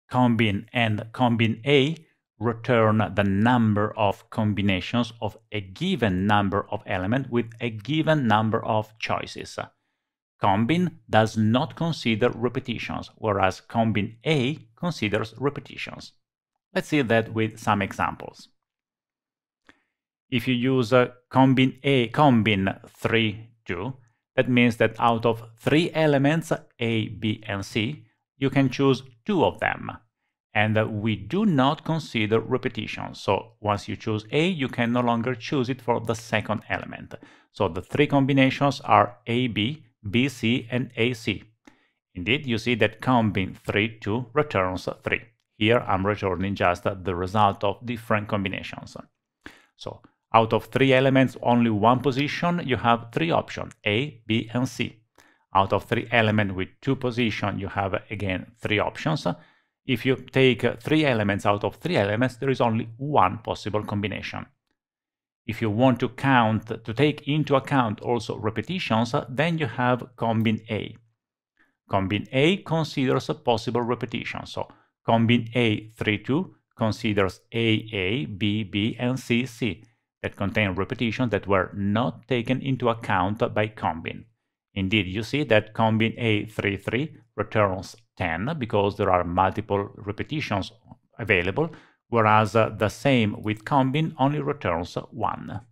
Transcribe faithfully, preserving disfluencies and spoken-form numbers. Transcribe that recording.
COMBIN and COMBINA return the number of combinations of a given number of elements with a given number of choices. COMBIN does not consider repetitions, whereas COMBINA considers repetitions. Let's see that with some examples. If you use a COMBINA, COMBIN three two, that means that out of three elements, A, B, and C, you can choose two of them. And we do not consider repetition. So once you choose A, you can no longer choose it for the second element. So the three combinations are A B, B C, and A C. Indeed, you see that COMBIN three two returns three. Here I'm returning just the result of different combinations. So out of three elements, only one position, you have three options, A, B, and C. Out of three elements with two positions, you have again three options. If you take three elements out of three elements, there is only one possible combination. If you want to count, to take into account also repetitions, then you have COMBINA. COMBINA considers a possible repetition. So COMBINA three two considers A A, B B, and C C that contain repetitions that were not taken into account by COMBIN. Indeed, you see that COMBINA three three returns ten because there are multiple repetitions available, whereas uh, the same with COMBIN only returns one.